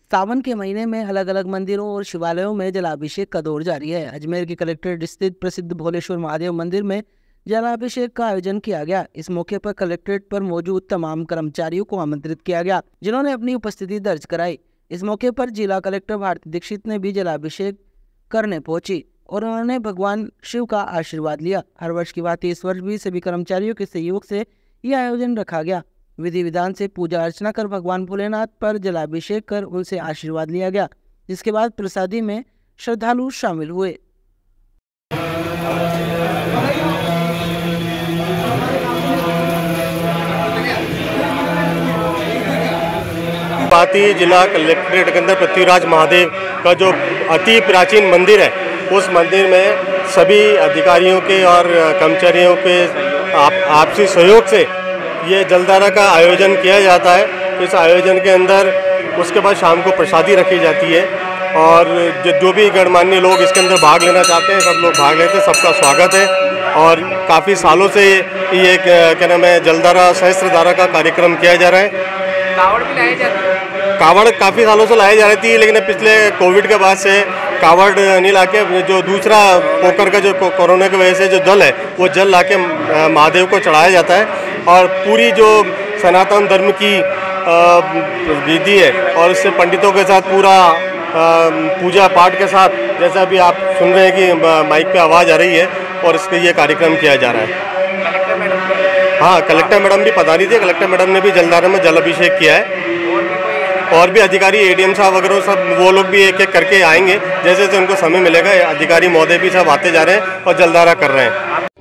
सावन के महीने में अलग अलग मंदिरों और शिवालयों में जलाभिषेक का दौर जारी है। अजमेर के कलेक्ट्रेट स्थित प्रसिद्ध भोलेश्वर महादेव मंदिर में जलाभिषेक का आयोजन किया गया। इस मौके पर कलेक्ट्रेट पर मौजूद तमाम कर्मचारियों को आमंत्रित किया गया, जिन्होंने अपनी उपस्थिति दर्ज कराई। इस मौके पर जिला कलेक्टर भारती दीक्षित ने भी जलाभिषेक करने पहुंची और उन्होंने भगवान शिव का आशीर्वाद लिया। हर वर्ष की भांति इस वर्ष भी सभी कर्मचारियों के सहयोग से यह आयोजन रखा गया। विधि विधान से पूजा अर्चना कर भगवान भोलेनाथ पर जलाभिषेक कर उनसे आशीर्वाद लिया गया, जिसके बाद प्रसादी में श्रद्धालु शामिल हुए। बाती जिला कलेक्ट्रेट के अंदर पृथ्वीराज महादेव का जो अति प्राचीन मंदिर है, उस मंदिर में सभी अधिकारियों के और कर्मचारियों के आपसी सहयोग से ये जलधारा का आयोजन किया जाता है। इस आयोजन के अंदर उसके बाद शाम को प्रसादी रखी जाती है और जो भी गणमान्य लोग इसके अंदर भाग लेना चाहते हैं, सब लोग भाग लेते हैं। सबका स्वागत है और काफ़ी सालों से ये क्या नाम है, जलधारा सहस्त्रधारा का कार्यक्रम किया जा रहा है। कावड़ भी लाई जाती है? कावड़ काफ़ी सालों से लाई जा रही थी, लेकिन पिछले कोविड के बाद से कावड़ नहीं लाके जो दूसरा पोकर का जो कोरोना की वजह से जो जल है, वो जल लाके महादेव को चढ़ाया जाता है। और पूरी जो सनातन धर्म की विधि है और इससे पंडितों के साथ पूरा पूजा पाठ के साथ, जैसा अभी आप सुन रहे हैं कि माइक पे आवाज़ आ रही है, और इसके ये कार्यक्रम किया जा रहा है। हाँ, कलेक्टर मैडम भी पधारी थी। कलेक्टर मैडम ने भी जलधारा में जल अभिषेक किया है और भी अधिकारी एडीएम साहब वगैरह सब वो लोग भी एक एक करके आएंगे, जैसे जैसे उनको समय मिलेगा। अधिकारी महोदय भी सब आते जा रहे हैं और जलधारा कर रहे हैं।